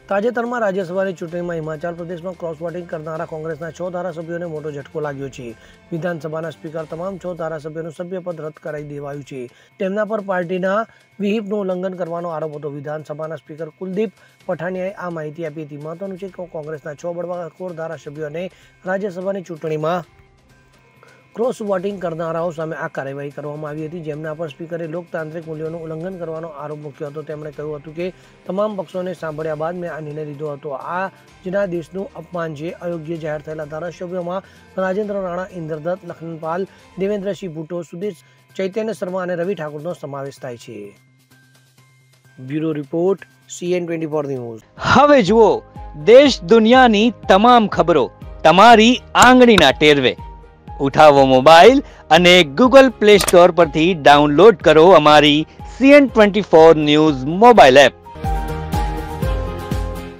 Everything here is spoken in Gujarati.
તાજેતરમાં રાજ્યસભાની ચૂંટણીમાં હિમાચલ પ્રદેશમાં ક્રોસ વોટિંગ કરનારા કોંગ્રેસના 6 ધારાસભ્યોને મોટો ઝટકો લાગ્યો છે। વિધાનસભાના સ્પીકર તમામ 6 ધારાસભ્યોનું સભ્યપદ રદ કરાવી દેવાયું છે। તેમના પર પાર્ટીના વિહિપનું ઉલ્લંઘન કરવાનો આરોપ હતો। વિધાનસભાના સ્પીકર કુલદીપ પઠાનિયાએ આ માહિતી આપી હતી। મહત્વનું છે કે કોંગ્રેસના 6 બળવાખોર ધારાસભ્યોને રાજ્યસભાની ચૂંટણીમાં ક્રોસ વોટિંગ કરનારાઓ સામે આ કાર્યવાહી કરવામાં આવી હતી, જેમના પર સ્પીકરે લોકતાંત્રિક મૂલ્યોનું ઉલ્લંઘન કરવાનો આરોપ મૂક્યો હતો। તેમણે કહ્યું હતું કે તમામ પક્ષોને સાંભળ્યા બાદ મેં આ નિર્ણય લીધો હતો। આ આજના દેશનું અપમાન છે। અયોગ્ય જાહેર થયેલા ધારાસભ્યોમાં રાજેન્દ્ર રાણા, ઇન્દ્રદત્ત, લખનપાલ, દેવેન્દ્રસિંહ ભુટ્ટો, સુદેશ ચૈતન્ય શર્મા અને રવિ ઠાકુરનો સમાવેશ થાય છે। Bureau report, CN24 news. હવે જુઓ દેશ દુનિયાની તમામ ખબરો તમારી આંગળીના ટેરવે। ઉઠાવો મોબાઈલ અને ગૂગલ પ્લે સ્ટોર પરથી ડાઉનલોડ કરો અમારી CN24 ન્યૂઝ મોબાઈલ એપ।